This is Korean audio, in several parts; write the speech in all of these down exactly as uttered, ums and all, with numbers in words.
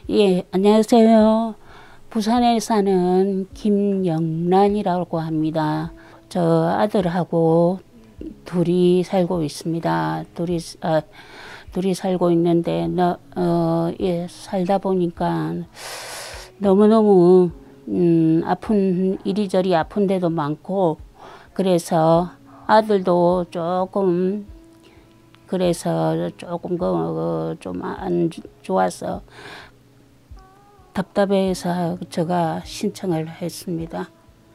예, 안녕하세요. 부산에 사는 김영란이라고 합니다. 저 아들하고 둘이 살고 있습니다. 둘이, 아, 둘이 살고 있는데, 너, 어, 예, 살다 보니까 너무너무, 음, 아픈, 이리저리 아픈 데도 많고, 그래서 아들도 조금, 그래서 조금, 그, 좀 안 좋아서 답답해서 제가 신청을 했습니다.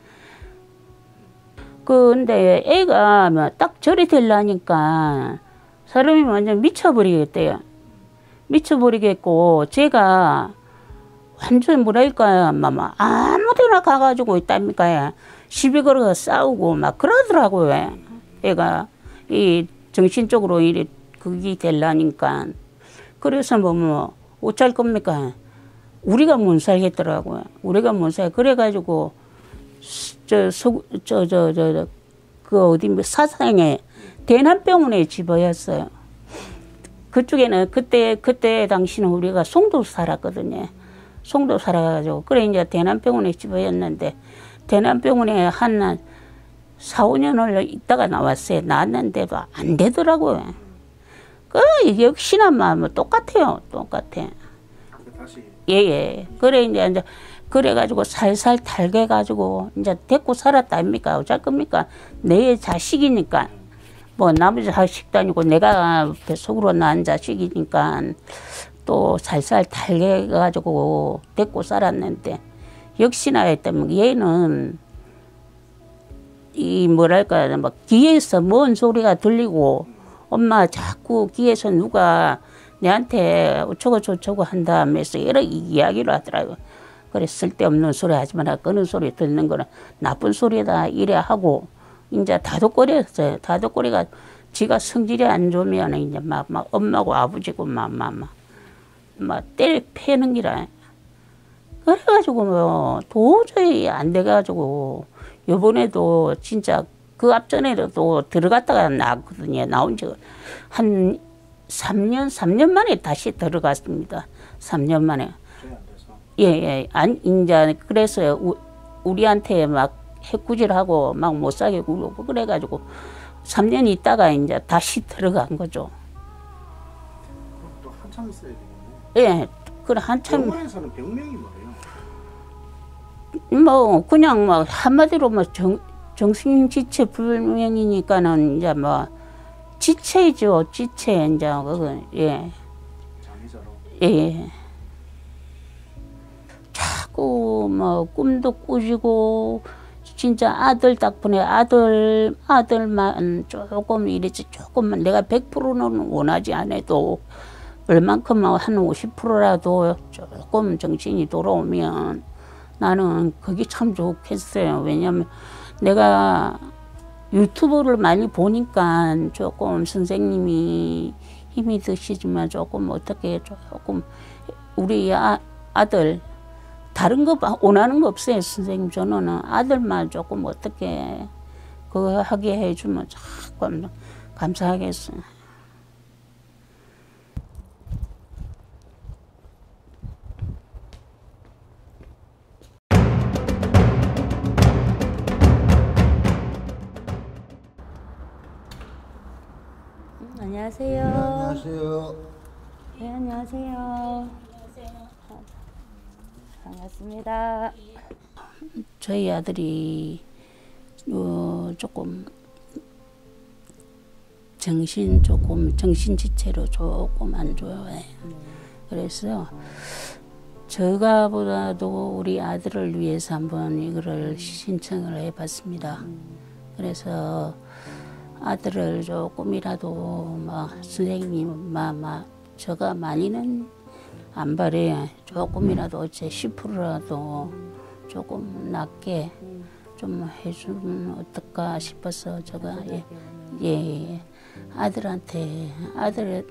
근데 애가 딱 저리 되려니까 사람이 완전 미쳐버리겠대요. 미쳐버리겠고, 제가 완전 뭐랄까요, 막 아무 데나 가가지고 있답니까. 시비 걸어서 싸우고 막 그러더라고요. 애가 이 정신적으로 이래 그게 되려니까. 그래서 뭐, 뭐, 어쩔 겁니까? 우리가 못 살겠더라고요. 우리가 못 살. 그래가지고 저, 저, 저, 저, 저, 그 어디 사상에 대남병원에 집어였어요. 그쪽에는 그때 그때 당시는 우리가 송도 살았거든요. 송도 살아가지고 그래 이제 대남병원에 집어였는데 대남병원에 한 사, 오 년을 있다가 나왔어요. 나왔는데도 안 되더라고요. 그 역시나 뭐 똑같아요. 똑같아. 예예. 예. 그래 이제 이제 그래가지고 살살 탈게가지고 이제 데리고 살았다 아닙니까? 어쩔 겁니까? 내 자식이니까. 뭐 나머지 자식도 아니고 내가 뱃속으로 낳은 자식이니까 또 살살 탈게가지고 데리고 살았는데 역시나 했다면 얘는 이 뭐랄까 막 귀에서 먼 소리가 들리고 엄마 자꾸 귀에서 누가 내한테 어쩌고 저쩌고 한다면서 여러 이야기를 하더라고요. 그래 쓸데없는 소리 하지 마라. 끄는 소리 듣는 거는 나쁜 소리다 이래 하고 이제 다독거렸어요. 다독거리가 지가 성질이 안 좋으면 이제 막, 막 엄마고 아버지고 막 막 막 막 때려 패는 기라. 그래가지고 뭐 도저히 안 돼가지고 요번에도 진짜 그 앞전에도 또 들어갔다가 나왔거든요. 나온 지 한 삼 년, 삼 년 만에 다시 들어갔습니다. 삼 년 만에. 예, 예. 안, 이제, 그래서 우, 우리한테 막 해꾸질하고 막 못 살게 굴고 그래가지고 삼 년 있다가 이제 다시 들어간 거죠. 또 한참 있어야 되겠네. 예. 그래, 한참. 병원에서는 병명이 뭐예요? 뭐, 그냥 뭐, 한마디로 뭐, 정, 정신지체 불명이니까는 이제 뭐, 지체죠, 지체, 이제, 그거, 예. 장의자로? 예. 자꾸, 뭐, 꿈도 꾸시고, 진짜 아들 덕분에 아들, 아들만 조금 이랬지, 조금만, 내가 백 퍼센트는 원하지 않아도, 얼만큼 한 오십 퍼센트라도 조금 정신이 돌아오면 나는 그게 참 좋겠어요. 왜냐면 내가 유튜브를 많이 보니까 조금 선생님이 힘이 드시지만 조금 어떻게 조금 우리 아, 아들 다른 거 원하는 거 없어요. 선생님 저는 아들만 조금 어떻게 그거 하게 해주면 조금 감사하겠어요. 안녕하세요. 네, 안녕하세요. 네, 안녕하세요. 안녕하세요. 반갑습니다. 저희 아들이 어, 조금 정신 조금 정신지체로 조금 안 좋아요. 그래서 저가보다도 우리 아들을 위해서 한번 이거를 신청을 해봤습니다. 그래서 아들을 조금이라도 막 선생님 막, 막 저가 많이는 안 바래. 조금이라도 어째 십 퍼센트라도 조금 낮게 좀 해주면 어떨까 싶어서 제가 예, 예, 아들한테 아들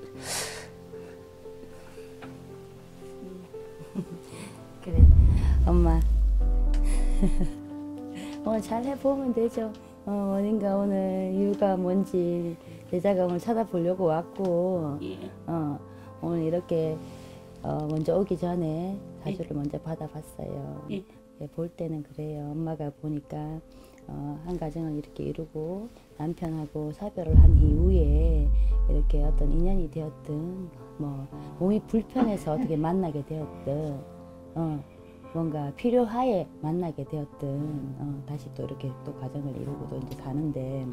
그래 엄마 오늘 잘 해보면 되죠. 어, 어딘가 오늘 이유가 뭔지 여자가 오늘 찾아보려고 왔고 예. 어, 오늘 이렇게 어, 먼저 오기 전에 사주를 먼저 받아봤어요. 예. 예, 볼 때는 그래요. 엄마가 보니까 어, 한 가정을 이렇게 이루고 남편하고 사별을 한 이후에 이렇게 어떤 인연이 되었든 뭐 몸이 불편해서 어떻게 만나게 되었든 어, 뭔가 필요하에 만나게 되었든 어, 다시 또 이렇게 또 가정을 이루고도 이제 사는데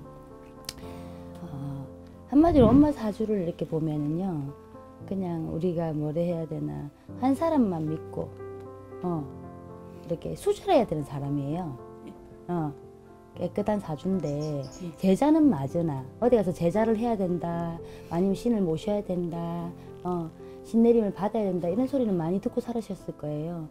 어, 한마디로 엄마 사주를 이렇게 보면은요 그냥 우리가 뭐래 해야 되나 한 사람만 믿고 어, 이렇게 수절해야 되는 사람이에요. 어, 깨끗한 사주인데 제자는 맞으나 어디 가서 제자를 해야 된다 아니면 신을 모셔야 된다 어, 신내림을 받아야 된다 이런 소리는 많이 듣고 살으셨을 거예요.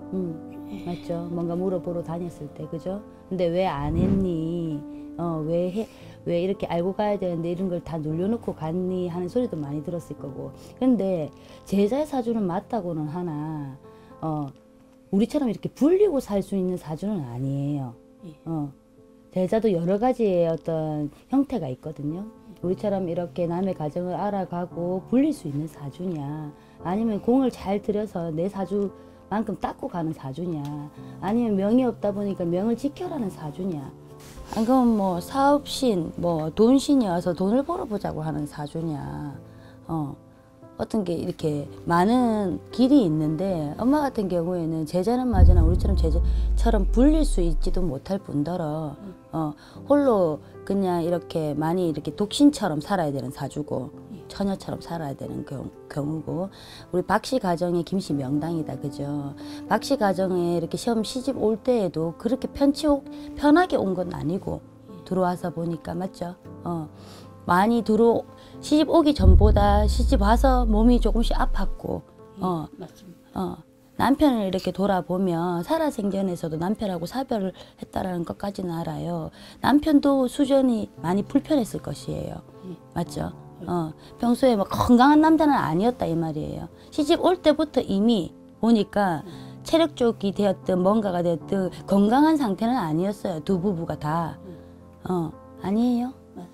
음, 맞죠? 뭔가 물어보러 다녔을 때 그죠? 근데 왜 안 했니? 어, 왜 해? 왜 이렇게 알고 가야 되는데 이런 걸 다 눌려놓고 갔니? 하는 소리도 많이 들었을 거고. 근데 제자의 사주는 맞다고는 하나 어, 우리처럼 이렇게 불리고 살 수 있는 사주는 아니에요. 어, 제자도 여러 가지의 어떤 형태가 있거든요. 우리처럼 이렇게 남의 가정을 알아가고 불릴 수 있는 사주냐 아니면 공을 잘 들여서 내 사주만큼 닦고 가는 사주냐 아니면 명이 없다 보니까 명을 지켜라는 사주냐 안 그러면 뭐 사업신 뭐 돈신이 와서 돈을 벌어보자고 하는 사주냐 어, 어떤 게 이렇게 많은 길이 있는데 엄마 같은 경우에는 제자는 맞으나 우리처럼 제자처럼 불릴 수 있지도 못할 뿐더러 어, 홀로 그냥 이렇게 많이 이렇게 독신처럼 살아야 되는 사주고 처녀처럼 살아야 되는 경우, 경우고 우리 박씨 가정의 김씨 명당이다 그죠. 박씨 가정에 이렇게 시험 시집 올 때에도 그렇게 편치 편하게 온 건 아니고 들어와서 보니까 맞죠. 어, 많이 들어 시집 오기 전보다 시집 와서 몸이 조금씩 아팠고 어, 맞습니다. 어, 남편을 이렇게 돌아보면 살아생전에서도 남편하고 사별을 했다라는 것까지는 알아요. 남편도 수전이 많이 불편했을 것이에요. 맞죠? 어, 평소에 뭐 건강한 남자는 아니었다 이 말이에요. 시집 올 때부터 이미 보니까 체력 쪽이 되었든 뭔가가 되었든 건강한 상태는 아니었어요. 두 부부가 다. 어, 아니에요.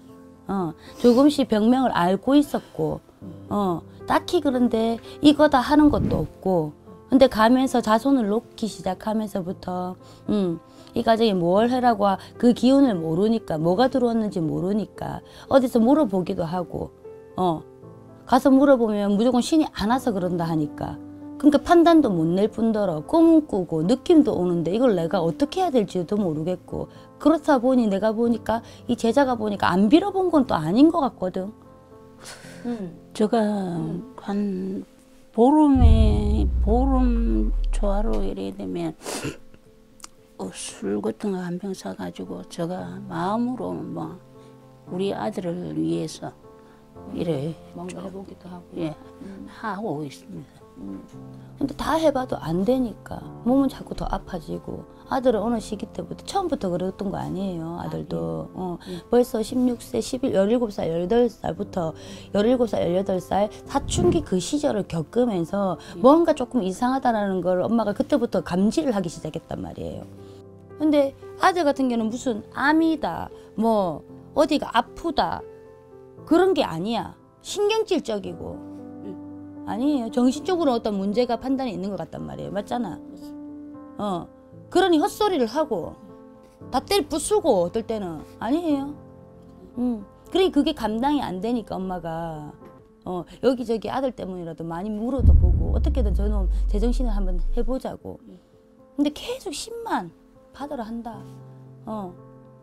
어, 조금씩 병명을 알고 있었고 어, 딱히 그런데 이거다 하는 것도 없고 근데 가면서 자손을 놓기 시작하면서부터 음, 이 가정이 뭘 하라고 그 기운을 모르니까 뭐가 들어왔는지 모르니까 어디서 물어보기도 하고 어, 가서 물어보면 무조건 신이 안 와서 그런다 하니까 그러니까 판단도 못 낼 뿐더러 꿈 꾸고 느낌도 오는데 이걸 내가 어떻게 해야 될지도 모르겠고 그렇다 보니 내가 보니까 이 제자가 보니까 안 빌어본 건 또 아닌 것 같거든. 음. 제가 음. 한 보름에 보름 초하루 이래 되면 어, 술 같은 거 한 병 사가지고 제가 마음으로 뭐 우리 아들을 위해서 이래 뭔가 해보기도 하고 예 음. 하고 있습니다. 음. 근데 다 해봐도 안 되니까 몸은 자꾸 더 아파지고 아들은 어느 시기 때부터 처음부터 그랬던 거 아니에요. 아들도 아, 예. 어, 예. 벌써 십육 세, 십일, 열일곱 살, 열여덟 살부터 열일곱 살, 열여덟 살 사춘기 그 시절을 겪으면서 예. 뭔가 조금 이상하다라는 걸 엄마가 그때부터 감지를 하기 시작했단 말이에요. 근데 아들 같은 경우는 무슨 암이다 뭐 어디가 아프다 그런 게 아니야. 신경질적이고 아니에요. 정신적으로 어떤 문제가 판단이 있는 것 같단 말이에요. 맞잖아. 어, 그러니 헛소리를 하고 다 때리 부수고 어떨 때는 아니에요. 음, 그러니 그게 감당이 안 되니까 엄마가 어, 여기저기 아들 때문이라도 많이 물어도 보고 어떻게든 저놈 제정신을 한번 해보자고. 근데 계속 신만 받으라 한다. 어,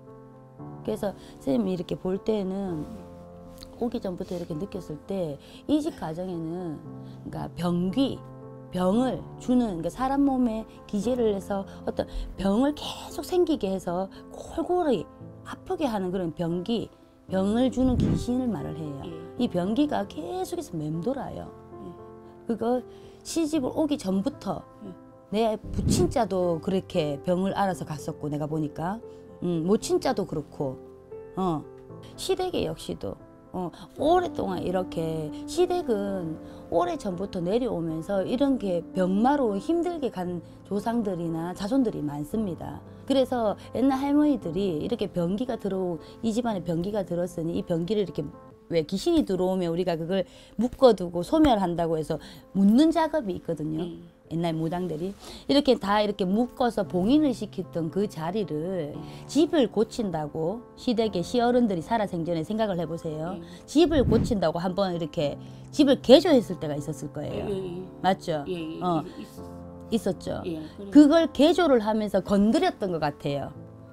그래서 선생님이 이렇게 볼 때는 오기 전부터 이렇게 느꼈을 때 이 집 가정에는 그러니까 병귀, 병을 주는 그러니까 사람 몸에 기재를 해서 어떤 병을 계속 생기게 해서 골골이 아프게 하는 그런 병기, 병을 주는 귀신을 말을 해요. 이 병기가 계속해서 맴돌아요. 그거 시집을 오기 전부터 내 부친자도 그렇게 병을 알아서 갔었고 내가 보니까 음, 모친자도 그렇고 어, 시댁에 역시도 어, 오랫동안 이렇게 시댁은 오래전부터 내려오면서 이런 게 병마로 힘들게 간 조상들이나 자손들이 많습니다. 그래서 옛날 할머니들이 이렇게 병기가 들어오 이 집안에 병기가 들었으니 이 병기를 이렇게 왜 귀신이 들어오면 우리가 그걸 묶어두고 소멸한다고 해서 묻는 작업이 있거든요. 예. 옛날 무당들이 이렇게 다 이렇게 묶어서 봉인을 시켰던 그 자리를 집을 고친다고 시댁의 시어른들이 살아생전에 생각을 해보세요. 예. 집을 고친다고 한번 이렇게 집을 개조했을 때가 있었을 거예요. 예, 예. 맞죠? 예, 예, 어, 있- 있었죠. 예, 그래. 그걸 개조를 하면서 건드렸던 것 같아요.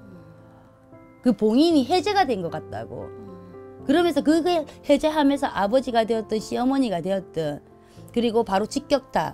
그 봉인이 해제가 된 것 같다고. 그러면서 그걸 해제하면서 아버지가 되었든 시어머니가 되었든 그리고 바로 직격타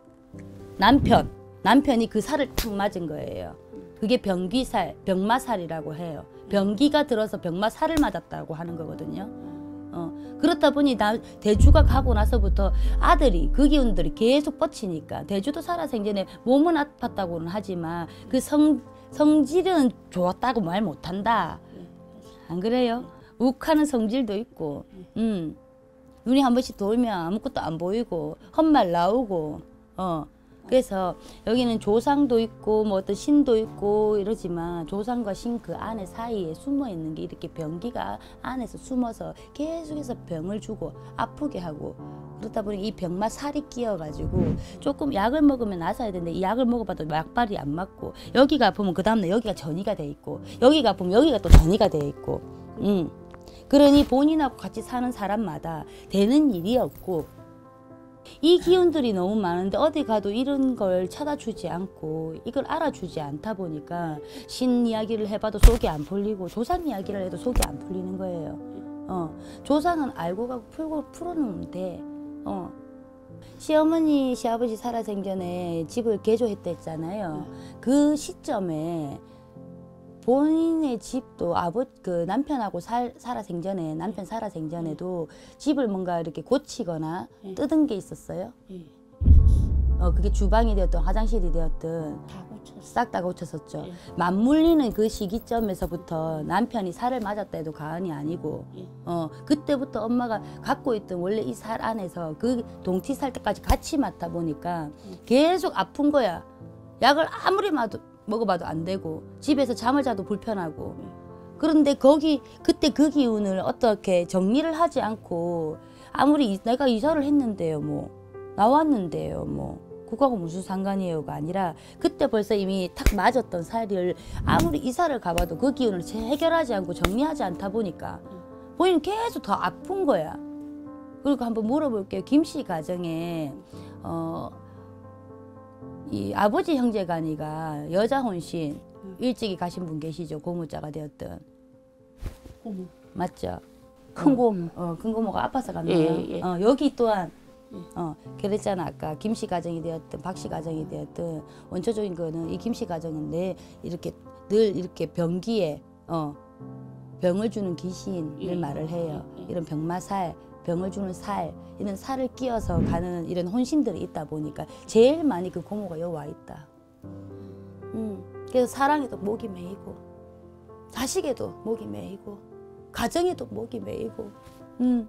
남편 남편이 그 살을 탁 맞은 거예요. 그게 병기살 병마살이라고 해요. 병기가 들어서 병마살을 맞았다고 하는 거거든요. 어, 그렇다 보니 나, 대주가 가고 나서부터 아들이 그 기운들이 계속 뻗치니까 대주도 살아생전에 몸은 아팠다고는 하지만 그 성, 성질은 좋았다고 말 못한다. 안 그래요? 욱하는 성질도 있고 음. 눈이 한 번씩 돌면 아무것도 안 보이고 헛말 나오고 어. 그래서 여기는 조상도 있고 뭐 어떤 신도 있고 이러지만 조상과 신 그 안에 사이에 숨어 있는 게 이렇게 병기가 안에서 숨어서 계속해서 병을 주고 아프게 하고 그렇다 보니 이 병마 살이 끼어가지고 조금 약을 먹으면 나서야 되는데 이 약을 먹어봐도 약발이 안 맞고 여기가 아프면 그 다음날 여기가 전이가 돼 있고 여기가 아프면 여기가 또 전이가 돼 있고 음. 그러니 본인하고 같이 사는 사람마다 되는 일이 없고 이 기운들이 너무 많은데 어디 가도 이런 걸 찾아주지 않고 이걸 알아주지 않다 보니까 신 이야기를 해봐도 속이 안 풀리고 조상 이야기를 해도 속이 안 풀리는 거예요. 어, 조상은 알고 가고 풀고 풀어놓으면 돼. 어. 시어머니 시아버지 살아생전에 집을 개조했다 했잖아요. 그 시점에 본인의 집도 아버 그 남편하고 살, 살아생전에 남편 살아생전에도 집을 뭔가 이렇게 고치거나 예. 뜯은 게 있었어요. 예. 어 그게 주방이 되었든 화장실이 되었든 다 고쳤어. 싹 다 고쳤었죠. 예. 맞물리는 그 시기점에서부터 남편이 살을 맞았다 해도 과언이 아니고 예. 어 그때부터 엄마가 갖고 있던 원래 이 살 안에서 그 동티 살 때까지 같이 맡아 보니까 계속 아픈 거야. 약을 아무리 마도 먹어봐도 안 되고 집에서 잠을 자도 불편하고 그런데 거기 그때 그 기운을 어떻게 정리를 하지 않고 아무리 이, 내가 이사를 했는데요 뭐 나왔는데요 뭐 그거하고 무슨 상관이에요가 아니라 그때 벌써 이미 탁 맞았던 살을 아무리 이사를 가봐도 그 기운을 해결하지 않고 정리하지 않다 보니까 본인은 계속 더 아픈 거야. 그리고 한번 물어볼게요. 김씨 가정에 어 이 아버지 형제간이가 여자 혼신 일찍이 가신 분 계시죠. 고무자가 되었던. 고모. 맞죠? 큰 고모. 어, 큰 고모가 아파서 갔나요? 예, 예. 어, 여기 또한 어, 그랬잖아. 아까 김씨 가정이 되었든 박씨 가정이 되었든 원초적인 거는 이 김씨 가정인데 이렇게 늘 이렇게 병기에 어, 병을 주는 귀신을 예. 말을 해요. 예, 예. 이런 병마살, 병을 주는 살, 이런 살을 끼어서 가는 이런 혼신들이 있다 보니까 제일 많이 그 고모가 여기 와 있다. 음, 그래서 사랑에도 목이 메이고, 자식에도 목이 메이고, 가정에도 목이 메이고, 음.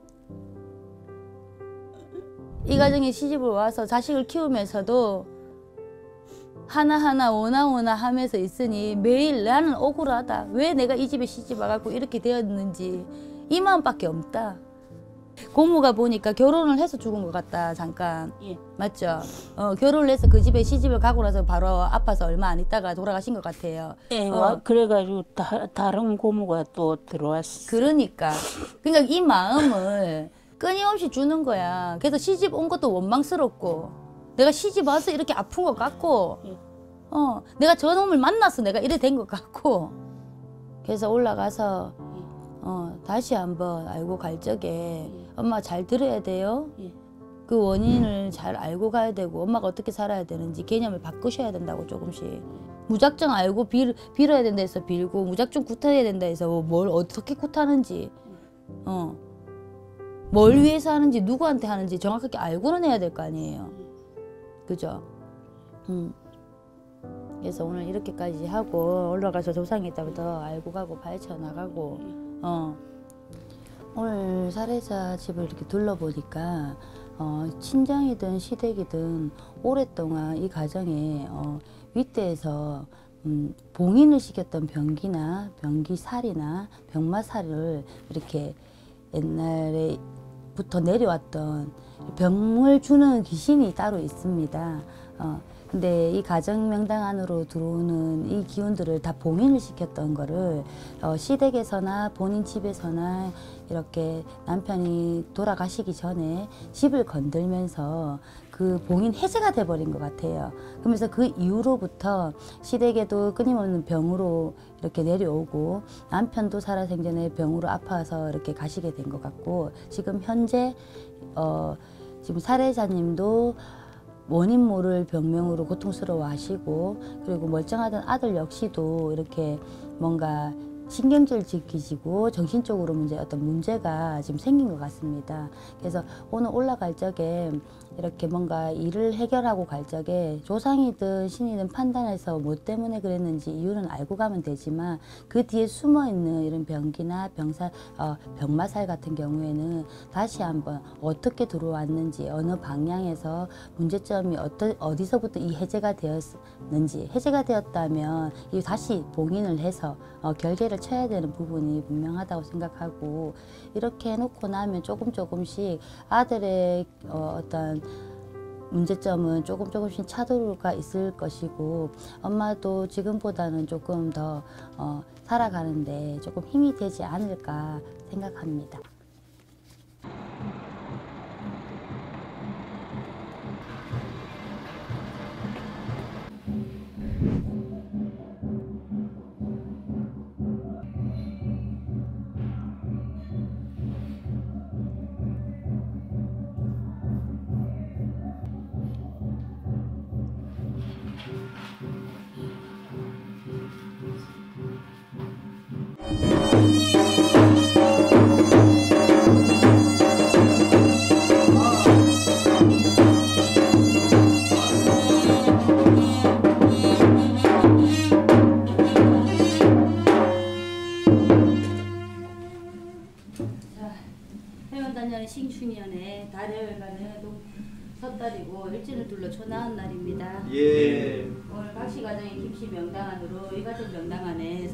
이 가정에 시집을 와서 자식을 키우면서도 하나하나 오나오나 하면서 있으니 매일 나는 억울하다. 왜 내가 이 집에 시집 와갖고 이렇게 되었는지 이 마음밖에 없다. 고모가 보니까 결혼을 해서 죽은 것 같다. 잠깐. 예. 맞죠? 어, 결혼을 해서 그 집에 시집을 가고 나서 바로 아파서 얼마 안 있다가 돌아가신 것 같아요. 예, 어. 와, 그래가지고 다, 다른 고모가 또 들어왔어. 그러니까. 그러니까 이 마음을 끊임없이 주는 거야. 그래서 시집 온 것도 원망스럽고 내가 시집 와서 이렇게 아픈 것 같고 예. 어, 내가 저놈을 만나서 내가 이래 된 것 같고 그래서 올라가서 어, 다시 한번 알고 갈 적에 엄마 잘 들어야 돼요. 예. 그 원인을 잘 알고 가야 되고 엄마가 어떻게 살아야 되는지 개념을 바꾸셔야 된다고 조금씩. 무작정 알고 빌, 빌어야 된다 해서 빌고 무작정 굿해야 된다 해서 뭘 어떻게 굿하는지 어, 뭘 위해서 하는지 누구한테 하는지 정확하게 알고는 해야 될 거 아니에요. 그죠? 음. 그래서 오늘 이렇게까지 하고 올라가서 조상이 있다부터 알고 가고 파헤쳐 나가고 어. 오늘 살해자 집을 이렇게 둘러보니까 어, 친정이든 시댁이든 오랫동안 이 가정에 어, 윗대에서 음, 봉인을 시켰던 병기나 병기살이나 병마살을 이렇게 옛날에부터 내려왔던 병을 주는 귀신이 따로 있습니다. 어, 근데 이 가정명당 안으로 들어오는 이 기운들을 다 봉인을 시켰던 거를 어, 시댁에서나 본인 집에서나 이렇게 남편이 돌아가시기 전에 집을 건들면서 그 봉인 해제가 돼버린 것 같아요. 그러면서 그 이후로부터 시댁에도 끊임없는 병으로 이렇게 내려오고 남편도 살아생전에 병으로 아파서 이렇게 가시게 된 것 같고, 지금 현재 어, 지금 살해자님도 원인 모를 병명으로 고통스러워 하시고, 그리고 멀쩡하던 아들 역시도 이렇게 뭔가 신경질 지키시고 정신적으로 문제 어떤 문제가 지금 생긴 것 같습니다. 그래서 오늘 올라갈 적에 이렇게 뭔가 일을 해결하고 갈 적에 조상이든 신이든 판단해서 뭐 때문에 그랬는지 이유는 알고 가면 되지만, 그 뒤에 숨어 있는 이런 병기나 병사, 어, 병마살 같은 경우에는 다시 한번 어떻게 들어왔는지, 어느 방향에서 문제점이 어떠, 어디서부터 이 해제가 되었는지, 해제가 되었다면 이 다시 봉인을 해서 어, 결계를 쳐야 되는 부분이 분명하다고 생각하고, 이렇게 해놓고 나면 조금 조금씩 아들의 어, 어떤 문제점은 조금 조금씩 차도가 있을 것이고, 엄마도 지금보다는 조금 더 어, 살아가는데 조금 힘이 되지 않을까 생각합니다. 신축년에 달여일간은 섣달이고 일진을 둘러 초나온 날입니다. 예. 오늘 박씨 가정의 김씨 명당안으로 이 가정 명당안에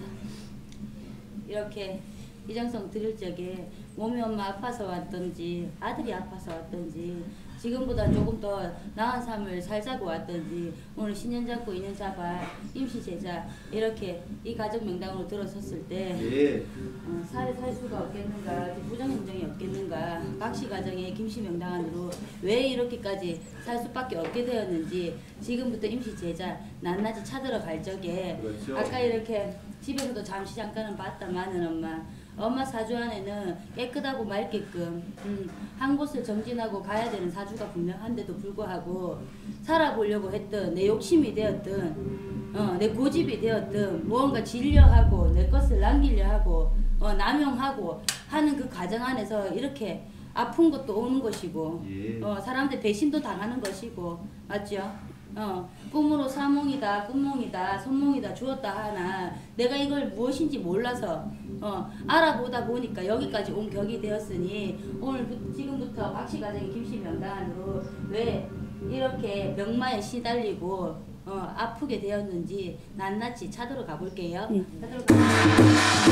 이렇게 이정성 드릴 적에 몸이 엄마 아파서 왔던지 아들이 아파서 왔던지 지금보다 조금 더 나은 삶을 살자고 왔던지 오늘 신년 잡고 인연 잡아 임시 제자 이렇게 이 가정 명당으로 들어섰을 때 예. 어, 살에 살 수가 없겠는가, 부정행정이 없겠는가, 박씨 가정의 김씨 명당안으로 왜 이렇게까지 살 수밖에 없게 되었는지 지금부터 임시 제자 낱낱이 찾으러 갈 적에 그렇죠. 아까 이렇게 집에서도 잠시 잠깐은 봤다마는 엄마 엄마 사주 안에는 깨끗하고 맑게끔 음, 한 곳을 정진하고 가야 되는 사주가 분명한데도 불구하고 살아보려고 했던 내 욕심이 되었든 어, 내 고집이 되었든 무언가 질려하고 내 것을 남기려 하고 어, 남용하고 하는 그 과정 안에서 이렇게 아픈 것도 오는 것이고 예. 어, 사람들 배신도 당하는 것이고 맞죠? 어, 꿈으로 사몽이다, 꿈몽이다, 손몽이다 주었다 하나 내가 이걸 무엇인지 몰라서 어, 알아보다 보니까 여기까지 온 격이 되었으니 오늘 지금부터 박씨 가정의 김씨 명당안으로 왜 이렇게 병마에 시달리고 어, 아프게 되었는지 낱낱이 찾으러 가볼게요. 네. 찾으러 가볼게요.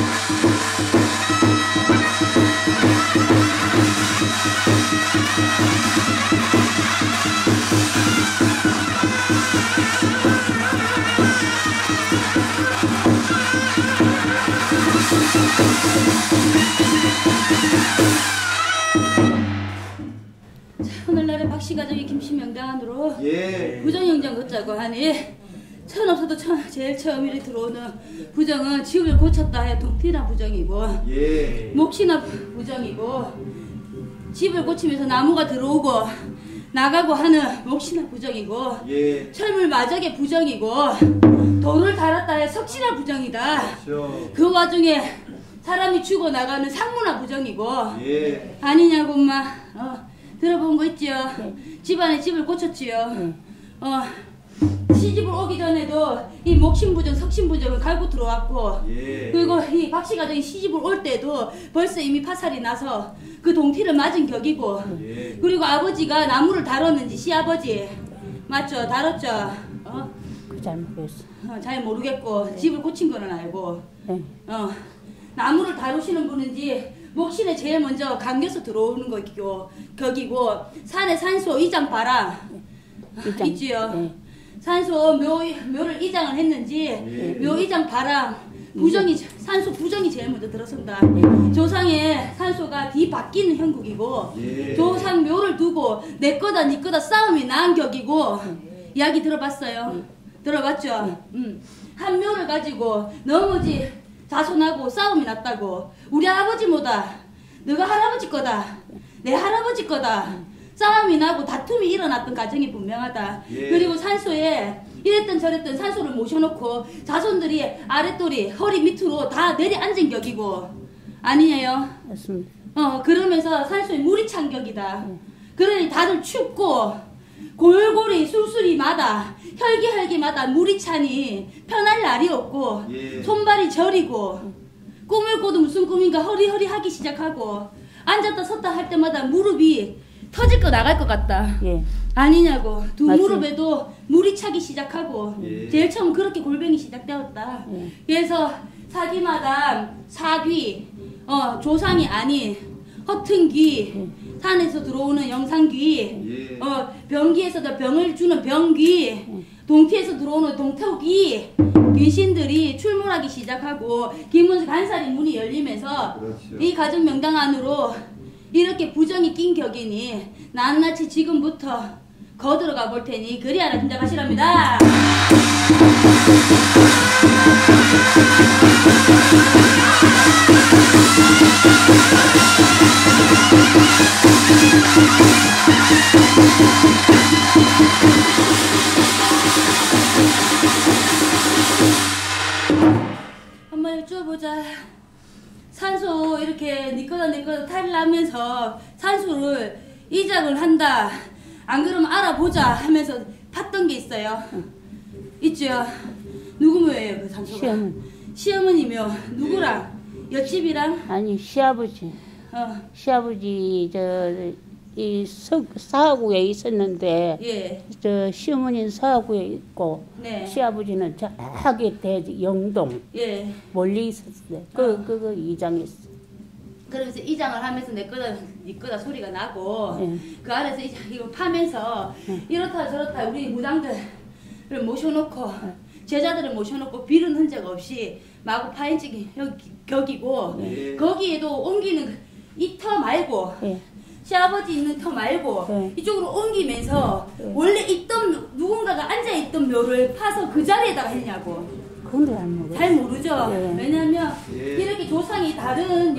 오늘날의 박씨 가정의 김씨 명당안으로 예. 부정영정 걷자고 하니 천 없어도 천 제일 처음 일이 들어오는 부정은 집을 고쳤다 해 동티나 부정이고 예. 몫이나 부정이고 집을 고치면서 나무가 들어오고 나가고 하는 몫이나 부정이고 예. 철물 마적의 부정이고 돌을 달았다 해 석시나 부정이다. 그렇죠. 그 와중에 사람이 죽어나가는 상무나 부정이고 예. 아니냐고 엄마 어, 들어본 거 있지요? 네. 집안에 집을 고쳤지요? 네. 어, 시집을 오기 전에도 이 목신부정, 석신부정을 갈고 들어왔고 예. 그리고 이 박씨 가정이 시집을 올 때도 벌써 이미 파살이 나서 그 동티를 맞은 격이고 예. 그리고 아버지가 나무를 다뤘는지 시아버지 맞죠? 다뤘죠? 어? 그 잘 모르겠어. 어, 잘 모르겠고 집을 고친 거는 알고 네. 어, 나무를 다루시는 분인지 목신에 제일 먼저 감겨서 들어오는 거기고 거기고 산에 산소 이장 봐라. 이장. 있지요. 네. 산소 묘, 묘를 이장을 했는지 예. 묘 이장 봐라. 부정이 산소 부정이 제일 먼저 들어선다. 네. 조상의 산소가 뒤바뀌는 형국이고 예. 조상 묘를 두고 내 거다 네 거다 싸움이 난 격이고 이야기 들어봤어요? 들어봤죠? 음. 한 묘를 가지고 너무지 자손하고 싸움이 났다고. 우리 아버지 뭐다 너가 할아버지 거다 내 할아버지 거다 싸움이 나고 다툼이 일어났던 가정이 분명하다. 예. 그리고 산소에 이랬던 저랬던 산소를 모셔놓고 자손들이 아랫돌이 허리 밑으로 다 내려앉은 격이고 아니에요? 맞습니다. 어 그러면서 산소에 물이 찬 격이다. 그러니 다들 춥고 골골이 술술이마다 혈기혈기마다 물이 차니 편할 날이 없고 예. 손발이 저리고 꿈을 꿔도 무슨 꿈인가 허리허리하기 시작하고 앉았다 섰다 할 때마다 무릎이 터질 거 나갈 것 같다. 예. 아니냐고. 두 맞지. 무릎에도 물이 차기 시작하고 예. 제일 처음 그렇게 골병이 시작되었다. 예. 그래서 사기마다 사귀 어 조상이 아닌 허튼귀 산에서 들어오는 영상귀 예. 어 병기에서도 병을 주는 병귀 동태에서 들어오는 동태귀 귀신들이 출몰하기 시작하고 김문수 간살이 문이 열리면서 그렇죠. 이 가정 명당 안으로 이렇게 부정이 낀 격이니 낱낱이 지금부터 거들어가 볼 테니 그리 하나 짐작하시랍니다. 한번 여쭤보자. 산소 이렇게 니꺼다 니꺼다 탈을 하면서 산소를 이장을 한다. 안 그러면 알아보자 하면서 팠던 게 있어요. 있죠? 누구 묘예요 그 산소가? 시어머니. 시어머니며 누구랑? 옆집이랑? 아니 시아버지. 어, 시아버지 저이 사하구에 있었는데 예, 저 시어머니는 사하구에 있고 네, 시아버지는 저기 대지 영동 예. 멀리 있었어요. 그 그거 이장했어. 그러면서 이장을 하면서 내 거다 니 거다 소리가 나고 예. 그 아래서 이장 이거 파면서 예. 이렇다 저렇다 우리 무당들을 모셔놓고 제자들을 모셔놓고 비른 흔적 없이 마구 파인찍이 격이고 예. 거기에도 옮기는 이 터 말고 예. 시아버지 있는 터 말고 예. 이쪽으로 옮기면서 예. 원래 있던 누군가가 앉아있던 묘를 파서 그 자리에다가 했냐고. 그건 잘 모르. 잘 모르죠. 예. 왜냐하면 예. 이렇게 조상이 다른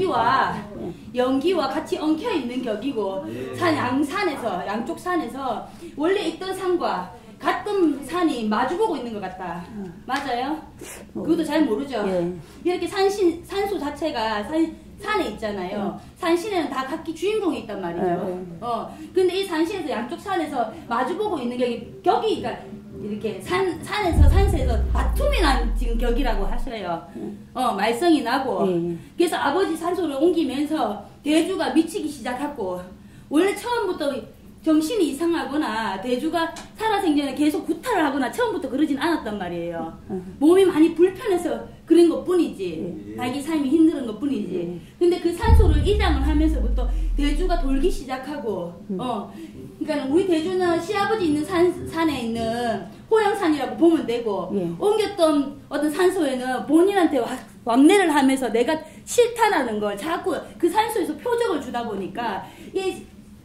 연기와 연기와 같이 엉켜 있는 격이고 예. 산 양산에서 양쪽 산에서 원래 있던 산과 같은 산이 마주보고 있는 것 같다. 맞아요? 그것도 잘 모르죠. 예. 이렇게 산신 산소 자체가 산 산에 있잖아요. 산신에는 다 각기 주인공이 있단 말이죠. 예. 어 근데 이 산신에서 양쪽 산에서 마주보고 있는 격이 격이가 이렇게 산, 산에서 산세에서 다툼이 난 지금 격이라고 하셔요. 어, 말썽이 나고. 예. 그래서 아버지 산소를 옮기면서 대주가 미치기 시작했고, 원래 처음부터 정신이 이상하거나 대주가 살아생전에 계속 구타를 하거나 처음부터 그러진 않았단 말이에요. 몸이 많이 불편해서 그런 것 뿐이지. 예. 자기 삶이 힘든 것 뿐이지. 근데 그 산소를 이장을 하면서부터 대주가 돌기 시작하고, 어, 그러니까 우리 대주는 시아버지 있는 산, 산에 있는 호영산이라고 보면 되고, 예. 옮겼던 어떤 산소에는 본인한테 와, 왕래를 하면서 내가 싫다라는 걸 자꾸 그 산소에서 표적을 주다 보니까 이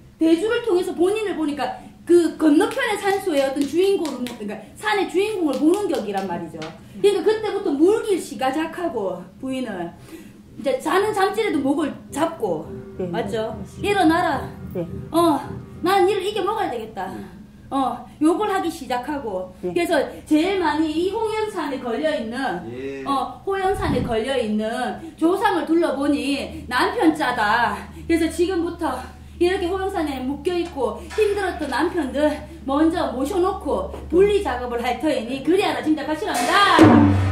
대주를 통해서 본인을 보니까 그 건너편의 산소의 어떤 주인공을, 그러니까 산의 주인공을 보는 격이란 말이죠. 그러니까 그때부터 물길 시가작하고 부인을 이제 자는 잠질에도 목을 잡고, 네. 맞죠? 일어나라. 네. 어, 난 이를 이겨 먹어야 되겠다. 어, 욕을 하기 시작하고. 네. 그래서 제일 많이 이 홍영산에 걸려있는, 예. 어, 호영산에 걸려있는 조상을 둘러보니 남편 짜다. 그래서 지금부터 이렇게 호영산에 묶여있고 힘들었던 남편들 먼저 모셔놓고 분리 작업을 할 터이니 그리 하나 짐작하시랍니다.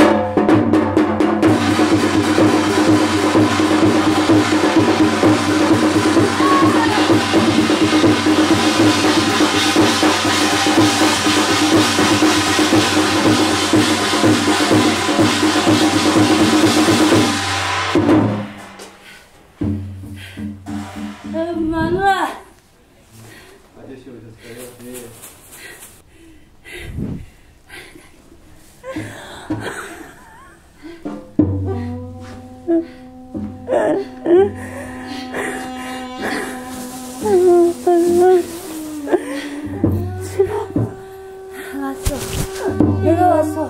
왔어.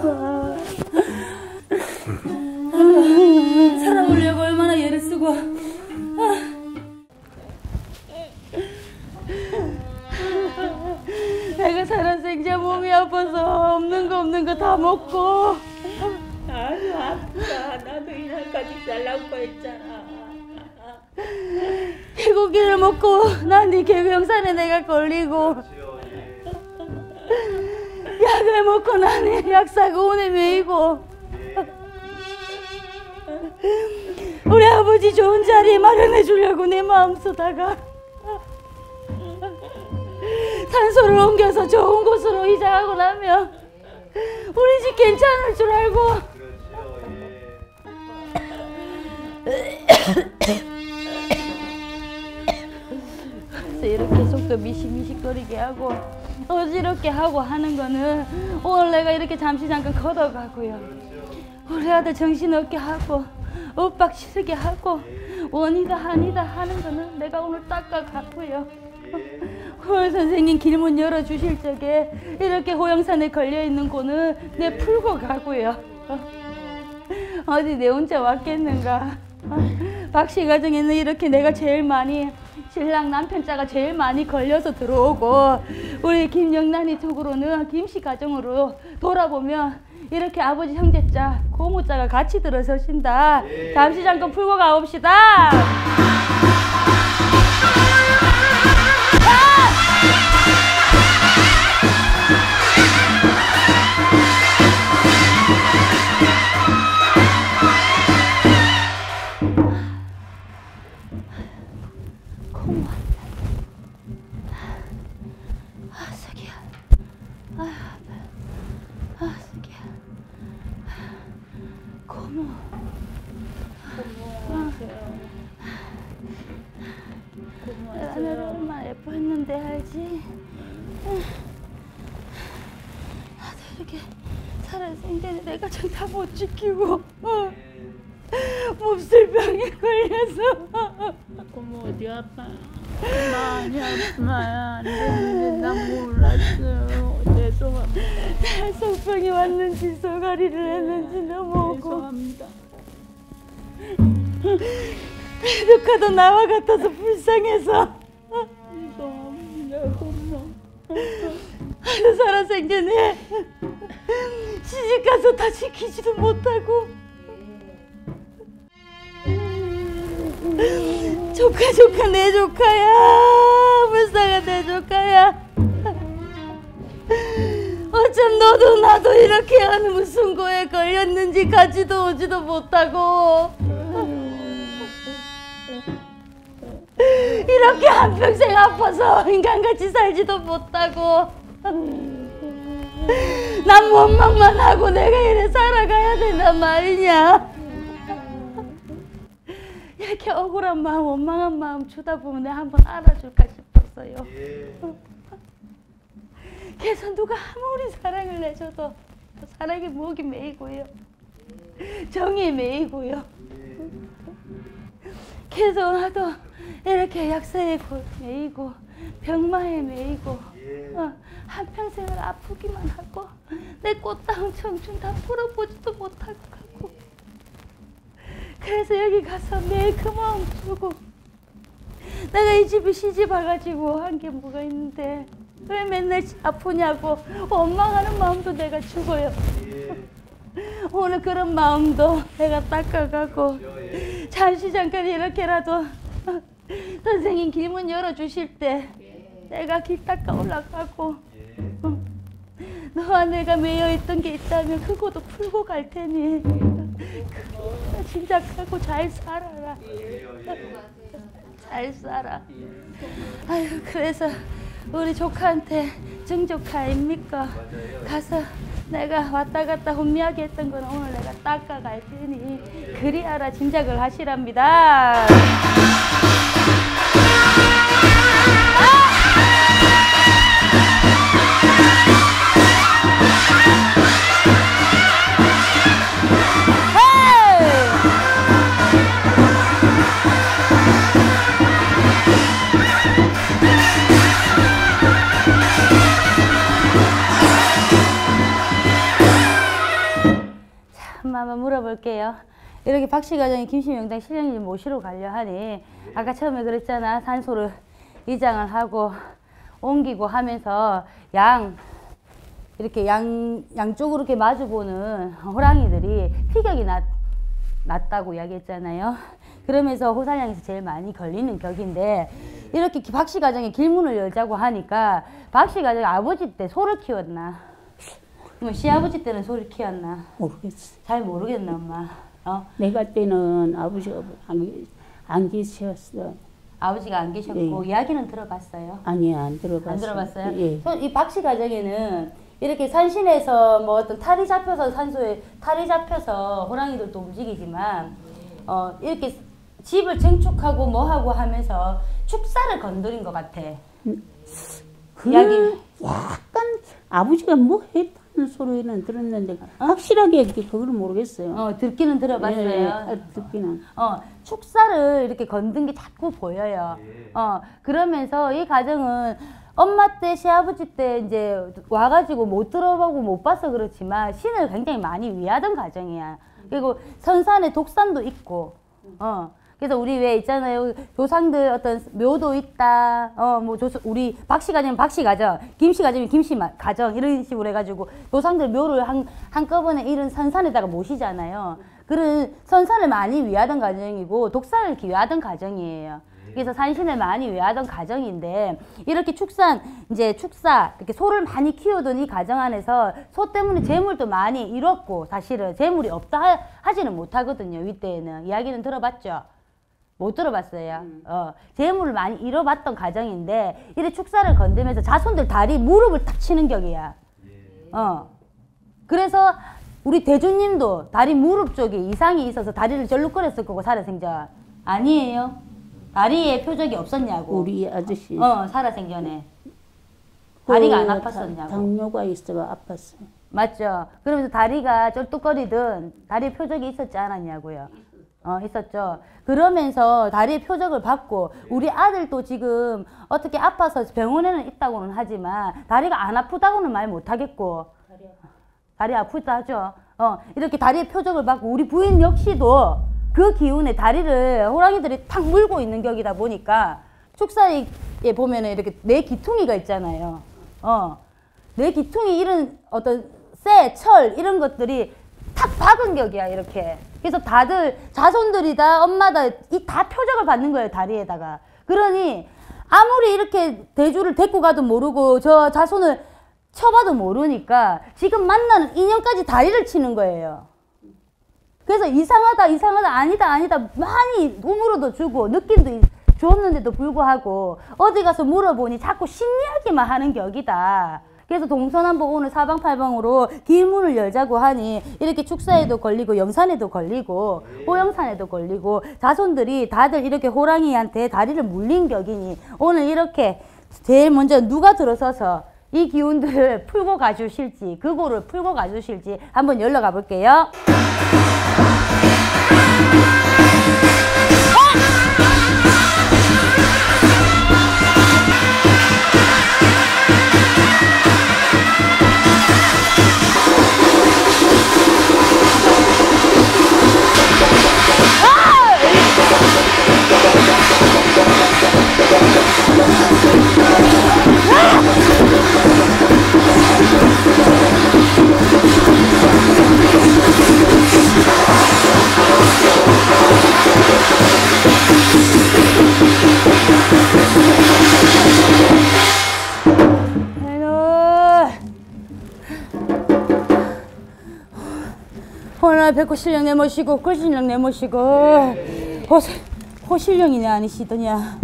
살아보려고 얼마나 애를 쓰고. 내가 살아생자 몸이 아파서 없는 거 없는 거 다 먹고. 아유 아프다. 나도 이날까지 살라고 했잖아. 개고기를 먹고 난 네 개병산에 내가 걸리고. 약을 먹고 나는 약사고 오늘 메이고. 우리 아버지 좋은 자리 마련해 주려고 내 마음 쓰다가 산소를 옮겨서 좋은 곳으로 이사하고 나면 우리 집 괜찮을 줄 알고 그래서 이렇게 속도 미식미식거리게 하고 어지럽게 하고 하는 거는 오늘 내가 이렇게 잠시 잠깐 걷어가고요. 우리 아들 정신없게 하고 윽박 지르게 하고 원이다 한이다 하는 거는 내가 오늘 닦아가고요. 오늘 선생님 길문 열어주실 적에 이렇게 호영산에 걸려있는 고는 내 풀고 가고요. 어디 내 혼자 왔겠는가. 박씨 가정에는 이렇게 내가 제일 많이 신랑 남편자가 제일 많이 걸려서 들어오고 우리 김영란이 쪽으로는 김씨 가정으로 돌아보면 이렇게 아버지 형제자 고모자가 같이 들어서신다. 잠시 잠깐 풀고 가봅시다. 하늘을 얼마나 예뻐했는데 알지? 나도 이렇게 살아생전에 내가 좀 다 못 지키고 어. 몹쓸 병에 걸려서 고모 어디 아파? 많이 아프면 안 되는데 난 몰랐어요. 죄송합니다. 속병이 왔는지 소가리를 했는지 너무 죄송합니다. 배독하도 나와 같아서 불쌍해서 죄송합니다. 고모. 나도 살아생전에 시집가서 다 지키지도 못하고 조카 조카 내 조카야 불쌍한 내 조카야. 어쩜 너도 나도 이렇게 하는 무슨 거에 걸렸는지 가지도 오지도 못하고 이렇게 한평생 아파서 인간같이 살지도 못하고 난 원망만 하고 내가 이래 살아가야 된단 말이냐. 이렇게 억울한 마음 원망한 마음 주다 보면 내가 한번 알아줄까 싶었어요. 그래서 누가 아무리 사랑을 내줘도 사랑의 목이 메이고요. 정이 메이고요. 그래서 나도 이렇게 약사에 메이고 병마에 메이고 어, 한평생을 아프기만 하고 내 꽃다운 청춘 다 풀어보지도 못하고 가고 그래서 여기 가서 매일 그 마음 주고 내가 이 집에 시집 와가지고 한 게 뭐가 있는데 왜 맨날 아프냐고 원망하는 마음도 내가 주고요. 오늘 그런 마음도 내가 닦아가고 잠시 잠깐 이렇게라도 선생님 길문 열어주실 때 내가 길 닦아 올라가고 너와 내가 매여있던 게 있다면 그거도 풀고 갈 테니 그거 진작하고 잘 살아라. 잘 살아. 아유 그래서 우리 조카한테 증조카 아닙니까? 가서 내가 왔다 갔다 혼미하게 했던 건 오늘 내가 닦아갈 테니 그리하라 짐작을 하시랍니다. 한번 물어볼게요. 이렇게 박씨 가정이 김씨 명당 신령님 모시러 가려 하니 아까 처음에 그랬잖아. 산소를 이장을 하고 옮기고 하면서 양 이렇게 양 양쪽으로 이렇게 마주보는 호랑이들이 피격이 났, 났다고 이야기했잖아요. 그러면서 호살량에서 제일 많이 걸리는 격인데 이렇게 박씨 가정에 길문을 열자고 하니까 박씨 가정이 아버지 때 소를 키웠나? 뭐 시아버지 때는 소를 키웠나? 모르겠어. 잘 모르겠나 엄마. 어? 내가 때는 아버지가 안, 안 계셨어. 아버지가 안 계셨고 예. 이야기는 들어봤어요? 아니 안 들어봤어. 안 들어봤어요? 예. 이 박씨 가정에는 이렇게 산신에서 뭐 어떤 탈이 잡혀서 산소에 탈이 잡혀서 호랑이들도 움직이지만 어 이렇게 집을 증축하고 뭐하고 하면서 축사를 건드린 것 같아. 그 이야기. 약간 아버지가 뭐 했다는 소리는 들었는데 확실하게 그걸 모르겠어요. 어 듣기는 들어봤어요. 예, 예, 듣기는. 어 축사를 이렇게 건든 게 자꾸 보여요. 어 그러면서 이 가정은 엄마 때 시아버지 때 이제 와가지고 못 들어보고 못 봐서 그렇지만 신을 굉장히 많이 위하던 가정이야. 그리고 선산에 독산도 있고 어. 그래서 우리 왜 있잖아요. 조상들 어떤 묘도 있다. 어, 뭐, 조, 우리 박씨 가정이면 박씨 가정, 김씨 가정이면 김씨 가정, 이런 식으로 해가지고 조상들 묘를 한, 한꺼번에 이런 선산에다가 모시잖아요. 그런 선산을 많이 위하던 가정이고 독산을 위하던 가정이에요. 그래서 산신을 많이 위하던 가정인데 이렇게 축산, 이제 축사, 이렇게 소를 많이 키우던 이 가정 안에서 소 때문에 재물도 많이 잃었고 사실은 재물이 없다 하, 하지는 못하거든요. 윗대에는. 이야기는 들어봤죠? 못 들어봤어요. 음. 어, 재물을 많이 잃어봤던 가정인데 이래 축사를 건드면서 자손들 다리 무릎을 탁 치는 격이야. 어. 그래서 우리 대주님도 다리 무릎 쪽에 이상이 있어서 다리를 절룩거렸을 거고 살아생전. 아니에요. 다리에 표적이 없었냐고. 우리 아저씨. 어, 살아생전에. 다리가 안 아팠었냐고. 당뇨가 있어가 아팠어. 맞죠. 그러면서 다리가 쩔뚝거리든 다리에 표적이 있었지 않았냐고요. 어, 있었죠. 그러면서 다리에 표적을 받고 우리 아들도 지금 어떻게 아파서 병원에는 있다고는 하지만 다리가 안 아프다고는 말 못하겠고 다리 아프다 하죠. 어, 이렇게 다리에 표적을 받고 우리 부인 역시도 그 기운에 다리를 호랑이들이 탁 물고 있는 격이다 보니까 축사에 보면은 이렇게 내 기퉁이가 있잖아요. 어, 내 기퉁이 이런 어떤 쇠, 철 이런 것들이 탁 박은 격이야 이렇게. 그래서 다들 자손들이 다 엄마다 이 다 표적을 받는 거예요 다리에다가. 그러니 아무리 이렇게 대주를 데리고 가도 모르고 저 자손을 쳐봐도 모르니까 지금 만나는 인연까지 다리를 치는 거예요. 그래서 이상하다 이상하다 아니다 아니다 많이 우물어도 주고 느낌도 줬는데도 불구하고 어디 가서 물어보니 자꾸 신이야기만 하는 격이다. 그래서 동서남북 오늘 사방팔방으로 길문을 열자고 하니 이렇게 축사에도 걸리고 영산에도 걸리고 호영산에도 걸리고 자손들이 다들 이렇게 호랑이한테 다리를 물린 격이니 오늘 이렇게 제일 먼저 누가 들어서서 이 기운들을 풀고 가주실지 그거를 풀고 가주실지 한번 열러 가볼게요. 오늘 백호 신령 내모시고 꿀신령 내모시고 호, 호신령이네 아니시더냐.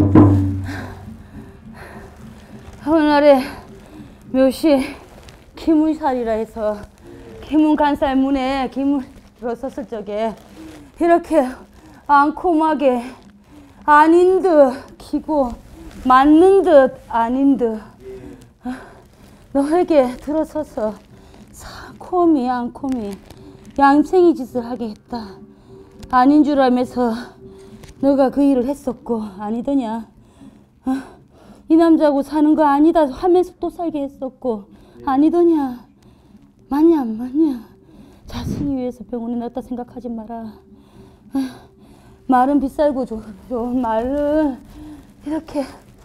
오늘에 묘시 기문살이라 해서 기문간살 문에 기문 들어섰을 적에 이렇게 앙콤하게 아닌 듯 기고 맞는 듯 아닌 듯 너에게 들어서서 사콤이 앙콤이 양챙이 짓을 하게 했다. 아닌 줄 알면서 너가 그 일을 했었고 아니더냐. 어? 이 남자하고 사는 거 아니다 하면서 또 살게 했었고 아니더냐. 맞냐 안 맞냐. 자식이 위해서 병원에 넣었다 생각하지 마라. 말은 비쌀고 좋, 좋은 말은 이렇게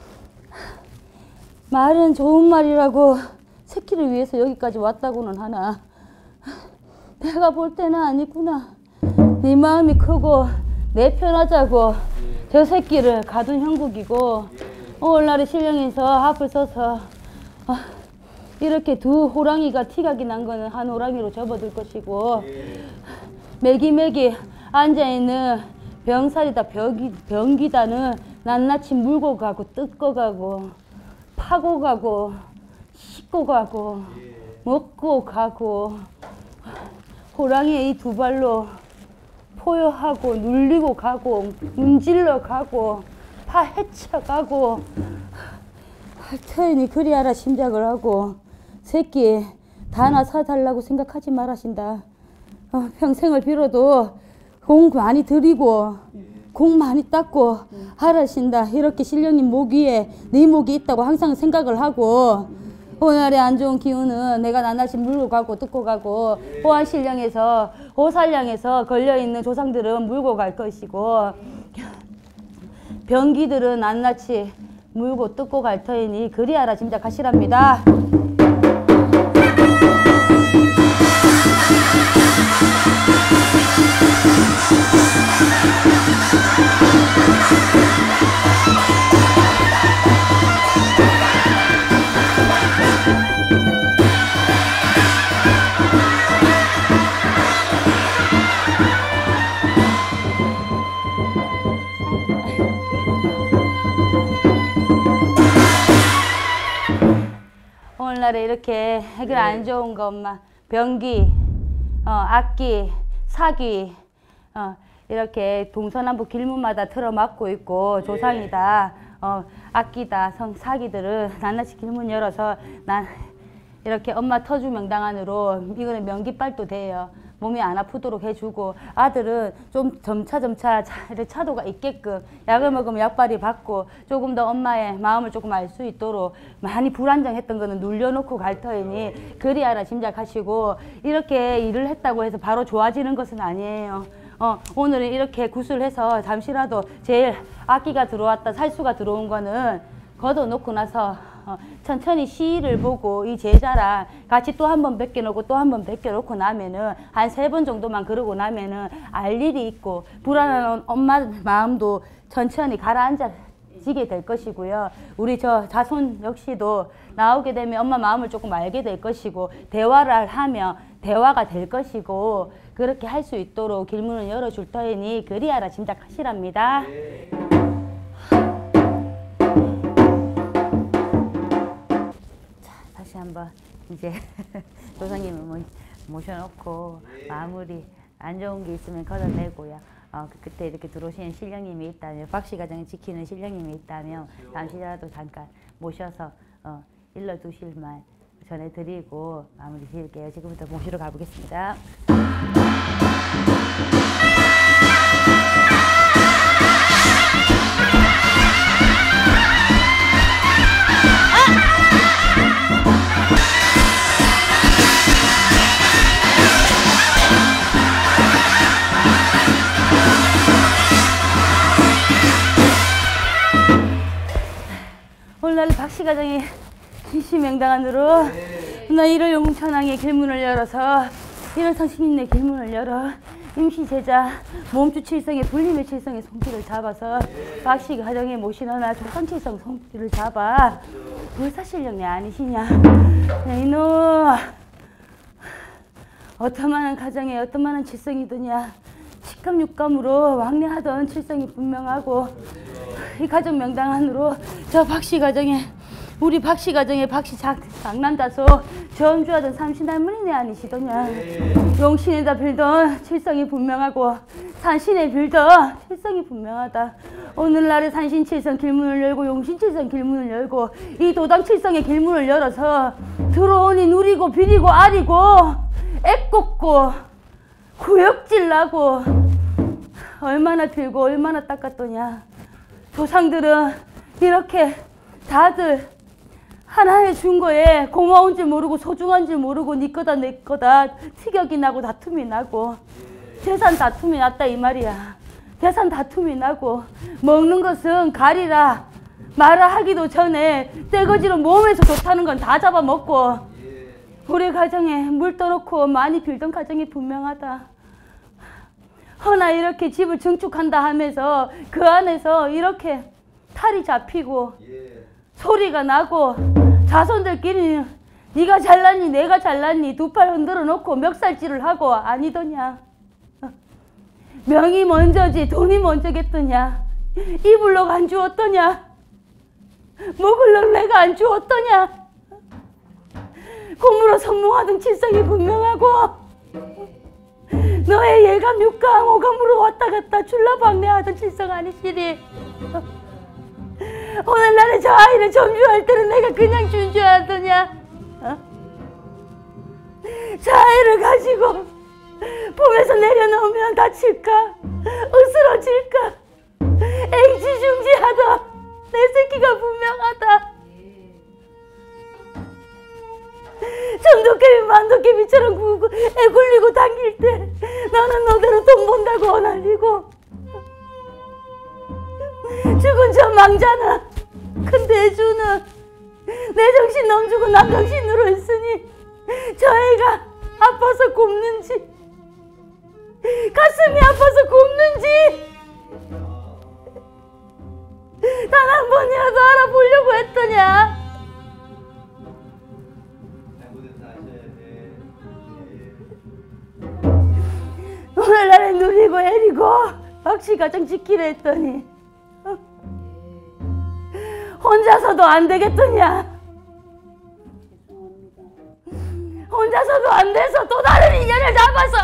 말은 좋은 말이라고 새끼를 위해서 여기까지 왔다고는 하나 내가 볼 때는 아니구나. 네 마음이 크고 내 편하자고 저 새끼를 가둔 형국이고 오늘날에 신령에서 앞을 서서 이렇게 두 호랑이가 티각이 난 거는 한 호랑이로 접어들 것이고 매기매기 앉아있는 병살이다 병기, 병기다는 낱낱이 물고 가고 뜯고 가고 파고 가고 씻고 가고 먹고 가고 호랑이의 이 두 발로 포효하고 눌리고 가고 문질러 가고 파헤쳐 가고 터이니 그리하라 심작을 하고 새끼 다 하나 사달라고 생각하지 말하신다. 어, 평생을 빌어도 공 많이 드리고 공 많이 닦고 하라신다. 이렇게 신령님 목 위에 네 목이 있다고 항상 생각을 하고 오늘의 안 좋은 기운은 내가 낱낱이 물고 가고 뜯고 가고 호안신령에서 호살령에서 걸려있는 조상들은 물고 갈 것이고 병기들은 낱낱이 물고 뜯고 갈 터이니 그리하라 짐작하시랍니다. 오늘날에 이렇게 해결 안 좋은 것만 병기, 어, 악기, 사기 어, 이렇게 동서남북 길문마다 틀어막고 있고 조상이다, 어, 악기다, 성, 사기들은 낱낱이 길문 열어서 난 이렇게 엄마 터주 명당 안으로 이거는 명기빨도 돼요. 몸이 안 아프도록 해주고 아들은 좀 점차 점차 차도가 있게끔 약을 먹으면 약발이 받고 조금 더 엄마의 마음을 조금 알 수 있도록 많이 불안정했던 거는 눌려놓고 갈 터이니 그리하라 짐작하시고 이렇게 일을 했다고 해서 바로 좋아지는 것은 아니에요. 어, 오늘은 이렇게 구슬해서 잠시라도 제일 악기가 들어왔다 살수가 들어온 거는 걷어놓고 나서 어, 천천히 시를 보고 이 제자랑 같이 또 한 번 벗겨놓고 또 한 번 벗겨놓고 나면은 한 세 번 정도만 그러고 나면은 알 일이 있고 불안한 엄마 마음도 천천히 가라앉아지게 될 것이고요. 우리 저 자손 역시도 나오게 되면 엄마 마음을 조금 알게 될 것이고 대화를 하며 대화가 될 것이고 그렇게 할 수 있도록 길문을 열어줄 터이니 그리하라 짐작하시랍니다. 네. 한번 이제 조상님을 모셔놓고 마무리 안 좋은 게 있으면 걷어내고요. 어, 그때 이렇게 들어오시는 신령님이 있다면 박씨가정을 지키는 신령님이 있다면 잠시라도 잠깐 모셔서 어, 일러두실 말 전해드리고 마무리 지을게요. 지금부터 모시러 가보겠습니다. 오늘날 박씨가정이 신시명당 안으로 네. 나 일월 영웅천왕의 길문을 열어서 일월 성신님의 길문을 열어 임시제자 몸주 칠성의 불림의 칠성의 손길을 잡아서 네. 박씨가정에 모시너나 조상칠성 손길을 잡아 불사실령이 아니시냐. 이놈 어떠만한 가정에 어떠만한 칠성이더냐. 식감육감으로 왕래하던 칠성이 분명하고 이 가정 명당 안으로 저 박씨 가정에 우리 박씨 가정에 박씨 장남자소 전주하던 삼신 할머니네 아니시더냐. 용신에다 빌던 칠성이 분명하고 산신에 빌던 칠성이 분명하다. 오늘날에 산신 칠성 길문을 열고 용신 칠성 길문을 열고 이 도당 칠성의 길문을 열어서 들어오니 누리고 비리고 아리고 애꼽고 구역질 나고 얼마나 빌고 얼마나 닦았더냐. 조상들은 이렇게 다들 하나에 준 거에 고마운 줄 모르고 소중한 줄 모르고 네 거다 내 거다 티격이 나고 다툼이 나고 재산 다툼이 났다 이 말이야. 재산 다툼이 나고 먹는 것은 가리라 말을 하기도 전에 떼거지로 몸에서 좋다는 건 다 잡아먹고 우리 가정에 물 떠놓고 많이 빌던 가정이 분명하다. 허나 이렇게 집을 증축한다 하면서 그 안에서 이렇게 탈이 잡히고 소리가 나고 자손들끼리 네가 잘났니 내가 잘났니 두 팔 흔들어 놓고 멱살질을 하고 아니더냐. 명이 먼저지 돈이 먼저겠더냐. 입을 럭 안 주었더냐. 목을 럭 내가 안 주었더냐. 고무로 선몽하던 칠성이 분명하고 너의 예감 육감 오감으로 왔다 갔다 출라방내하던 칠성 아니시리. 오늘날에 저 아이를 점주할 때는 내가 그냥 준 줄 알더냐. 어? 저 아이를 가지고 품에서 내려놓으면 다칠까 으스러질까 앵지중지하다. 내 새끼가 분명하다. 점도깨비 만도깨비처럼 구고 애굴리고 당길 때 너는 너대로 돈 번다고 어날리고 죽은 저 망자는 큰 대주는 내 정신 넘주고 남 정신으로 있으니 저 애가 아파서 굽는지 가슴이 아파서 굽는지 단 한 번이라도 알아보려고 했더냐. 오늘날에 누리고 애리고 박씨 가정 지키려 했더니 어? 혼자서도 안 되겠더냐. 혼자서도 안 돼서 또 다른 인연을 잡아서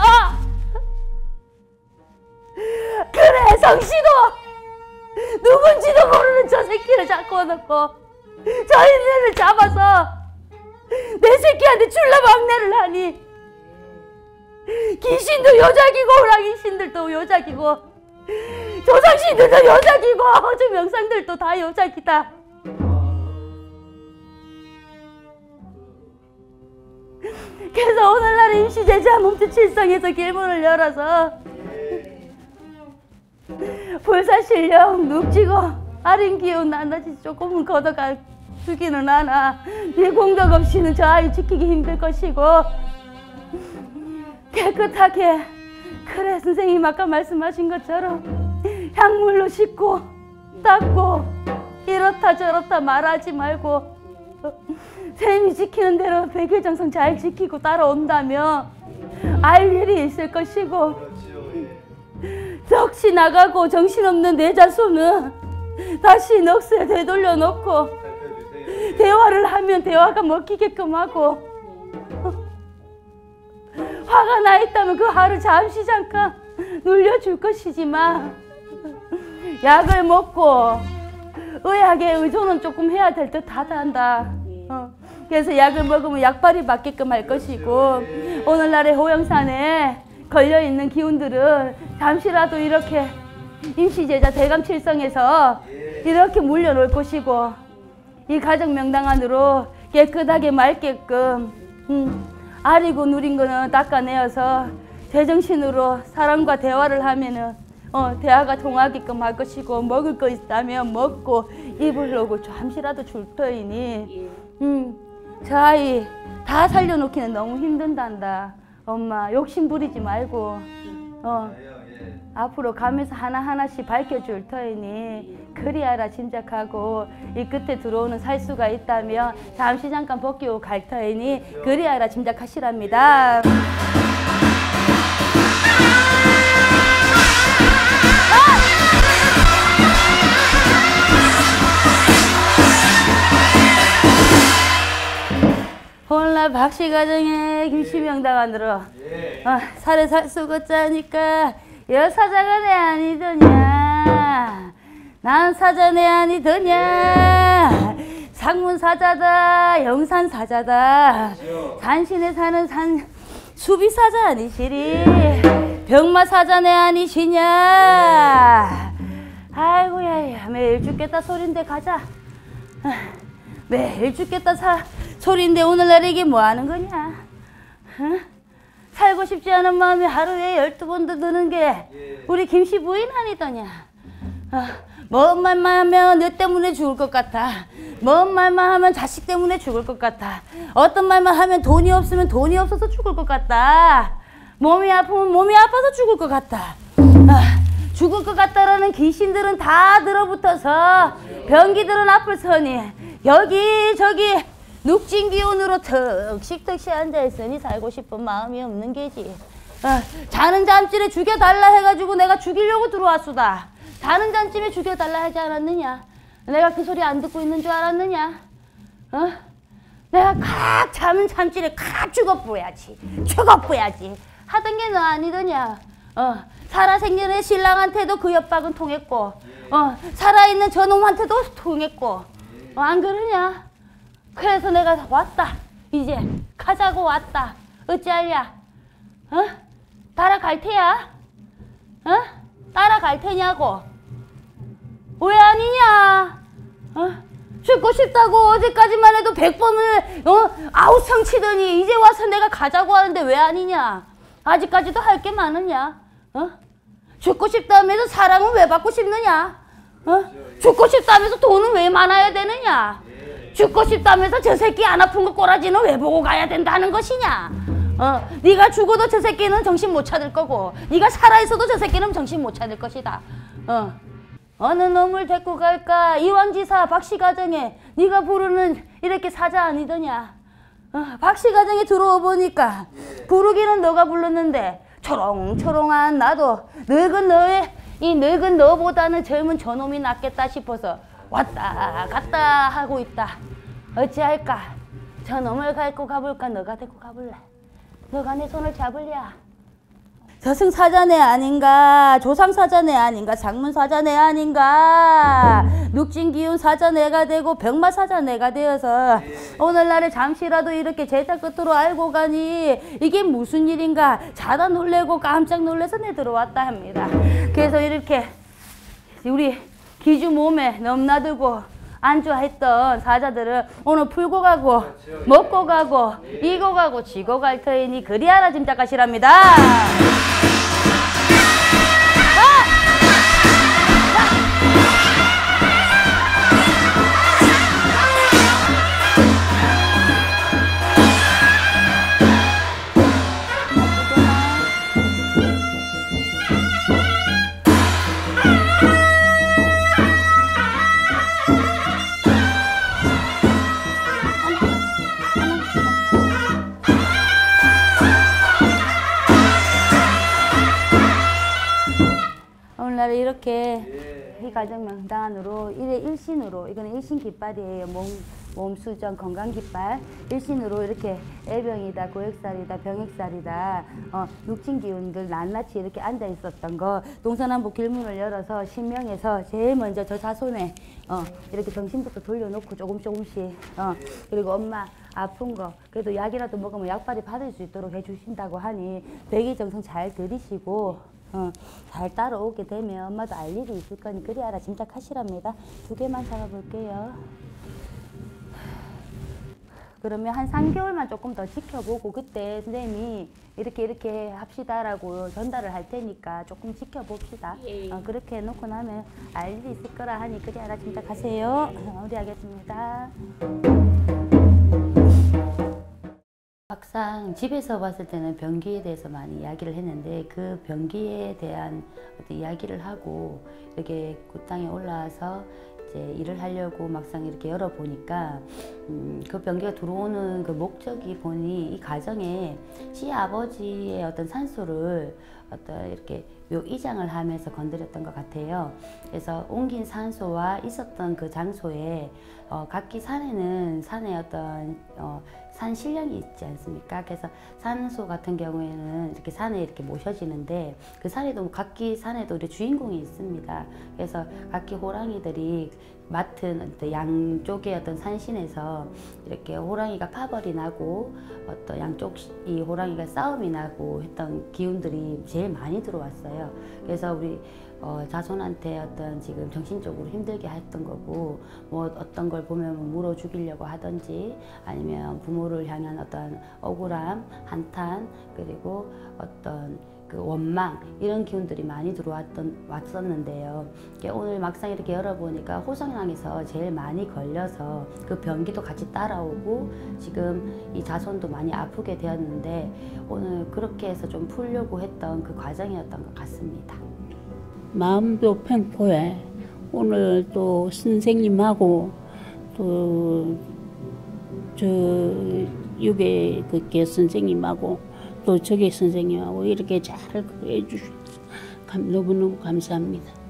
그래 성씨도 누군지도 모르는 저 새끼를 잡고 놓고 저 인연을 잡아서 내 새끼한테 출라방내를 하니 귀신도 여자기고 호랑이신들도 여자기고 조상신들도 여자기고 허주 명상들도 다 여자기다. 그래서 오늘날 임시제자 몸짓칠성에서 길문을 열어서 불사실령 눅지고 아린 기운 낱낱이 조금은 걷어가 주기는 하나 네 공덕 없이는 저 아이 지키기 힘들 것이고 깨끗하게 그래 선생님 아까 말씀하신 것처럼 향물로 씻고 닦고 이렇다 저렇다 말하지 말고 쌤이 지키는 대로 백일정성 잘 지키고 따라온다며 알 일이 있을 것이고 넋이 나가고 정신없는 내 자손은 다시 넋을 되돌려 놓고 대화를 하면 대화가 먹히게끔 하고 화가 나 있다면 그 화를 잠시 잠깐 눌려줄 것이지만 약을 먹고 의학에 의존은 조금 해야 될 듯하다 한다. 어. 그래서 약을 먹으면 약발이 맞게끔 할 것이고 오늘날의 호영산에 걸려있는 기운들은 잠시라도 이렇게 임시제자 대강칠성에서 이렇게 물려놓을 것이고 이 가정 명당 안으로 깨끗하게 맑게끔 음, 아리고 누린 거는 닦아내어서 제정신으로 사람과 대화를 하면은 어, 대화가 통하게끔 할 것이고 먹을 거 있다면 먹고 입을 놓고 잠시라도 줄 터이니 음, 저 아이 다 살려놓기는 너무 힘든단다. 엄마 욕심 부리지 말고 어, 앞으로 가면서 하나하나씩 밝혀줄 터이니 그리하라 짐작하고 이 끝에 들어오는 살수가 있다면 잠시 잠깐 벗기고 갈 터이니 그리하라 짐작하시랍니다. 오늘날 박씨 가정에 김씨명당 안으로 어, 살에 살수고 짜니까 여사자가 내 아니더냐 난 사자 내 아니더냐 상문사자다 영산사자다 산신에 사는 산 수비사자 아니시리 병마사자 내 아니시냐 아이고야 매일 죽겠다 소린데 가자 매일 죽겠다 사 소리인데 오늘날 이게 뭐 하는 거냐? 어? 살고 싶지 않은 마음이 하루에 열두 번도 드는 게 우리 김씨 부인 아니더냐? 어, 먼 말만 하면 너 때문에 죽을 것 같아. 먼 말만 하면 자식 때문에 죽을 것 같아. 어떤 말만 하면 돈이 없으면 돈이 없어서 죽을 것 같다. 몸이 아프면 몸이 아파서 죽을 것 같다. 아, 죽을 것 같다라는 귀신들은 다 들어붙어서 병기들은 앞을 서니 여기 저기 눅진 기운으로 턱식턱시 앉아있으니 살고 싶은 마음이 없는 게지. 어, 자는 잠집에 죽여달라 해가지고 내가 죽이려고 들어왔수다. 자는 잠집에 죽여달라 하지 않았느냐? 내가 그 소리 안 듣고 있는 줄 알았느냐? 어? 내가 칵 자는 잠집에 칵 죽어보야지. 죽어보야지. 하던 게 너 아니더냐? 어, 살아생전에 신랑한테도 그 협박은 통했고, 어, 살아있는 저놈한테도 통했고, 어, 안 그러냐? 그래서 내가 왔다. 이제 가자고 왔다. 어찌하랴? 어? 따라갈 테야? 어? 따라갈 테냐고? 왜 아니냐? 어? 죽고 싶다고 어제까지만 해도 백 번을 어? 아우성 치더니 이제 와서 내가 가자고 하는데 왜 아니냐? 아직까지도 할 게 많으냐? 어? 죽고 싶다면서 사랑은 왜 받고 싶느냐? 어? 죽고 싶다면서 돈은 왜 많아야 되느냐? 죽고 싶다면서 저 새끼 안 아픈 거 꼬라지는 왜 보고 가야 된다는 것이냐? 어, 네가 죽어도 저 새끼는 정신 못 차릴 거고 네가 살아있어도 저 새끼는 정신 못 차릴 것이다. 어. 어느 놈을 데리고 갈까? 이왕지사 박씨 가정에 네가 부르는 이렇게 사자 아니더냐? 어, 박씨 가정에 들어오 보니까 부르기는 너가 불렀는데 초롱초롱한 나도 늙은 너의 이 늙은 너보다는 젊은 저놈이 낫겠다 싶어서 왔다 갔다 하고 있다. 어찌할까? 저놈을 갈고 가볼까? 너가 데리고 가볼래? 너가 내 손을 잡을랴? 저승사자네 아닌가? 조상사자네 아닌가? 장문사자네 아닌가? 묵진기운 사자네가 되고 병마사자네가 되어서 오늘날에 잠시라도 이렇게 제자 끝으로 알고 가니 이게 무슨 일인가? 자다 놀래고 깜짝 놀라서 내 들어왔다 합니다. 그래서 이렇게 우리 기주 몸에 넘나들고 안주했던 사자들을 오늘 풀고 가고 먹고 가고 이고 가고 지고 갈 터이니 그리하라 짐작하시랍니다. 오늘날 이렇게 이 가정 명단으로 일에 일신으로 이거는 일신 깃발이에요. 몸, 몸수정 건강 깃발 일신으로 이렇게 애병이다 고액살이다 병액살이다 어, 육진 기운들 낱낱이 이렇게 앉아 있었던 거 동서남북 길문을 열어서 신명에서 제일 먼저 저 자손에 어, 이렇게 정신부터 돌려놓고 조금 조금씩 어, 그리고 엄마 아픈 거 그래도 약이라도 먹으면 약발이 받을 수 있도록 해주신다고 하니 백이정성 잘 들이시고 어, 잘 따라오게 되면 엄마도 알 일이 있을 거니 그리 알아 짐작하시랍니다. 두 개만 잡아볼게요. 그러면 한 삼 개월만 조금 더 지켜보고 그때 선생님이 이렇게 이렇게 합시다라고 전달을 할 테니까 조금 지켜봅시다. 어, 그렇게 해놓고 나면 알 일이 있을 거라 하니 그리 알아 짐작하세요. 마무리하겠습니다. 막상 집에서 봤을 때는 변기에 대해서 많이 이야기를 했는데 그 변기에 대한 어떤 이야기를 하고 이렇게 그 땅에 올라와서 이제 일을 하려고 막상 이렇게 열어보니까 음, 그 변기가 들어오는 그 목적이 보니 이 가정에 시아버지의 어떤 산소를 어떤 이렇게 묘이장을 하면서 건드렸던 것 같아요. 그래서 옮긴 산소와 있었던 그 장소에 어, 각기 산에는 산에 어떤 어, 산 신령이 있지 않습니까? 그래서 산소 같은 경우에는 이렇게 산에 이렇게 모셔지는데 그 산에도 각기 산에도 우리 주인공이 있습니다. 그래서 각기 호랑이들이 맡은 어떤 양쪽의 어떤 산신에서 이렇게 호랑이가 파벌이 나고 어떤 양쪽 이 호랑이가 싸움이 나고 했던 기운들이 제일 많이 들어왔어요. 그래서 우리 어, 자손한테 어떤 지금 정신적으로 힘들게 했던 거고, 뭐 어떤 걸 보면 뭐 물어 죽이려고 하든지 아니면 부모를 향한 어떤 억울함, 한탄, 그리고 어떤 그 원망, 이런 기운들이 많이 들어왔던 왔었는데요. 오늘 막상 이렇게 열어보니까 호성향에서 제일 많이 걸려서 그 병기도 같이 따라오고 지금 이 자손도 많이 아프게 되었는데, 오늘 그렇게 해서 좀 풀려고 했던 그 과정이었던 것 같습니다. 마음도 평포해. 오늘 또 선생님하고 또 저 육의 그게 선생님하고 또 저기 선생님하고 이렇게 잘 해주셔서 너무너무 감사합니다.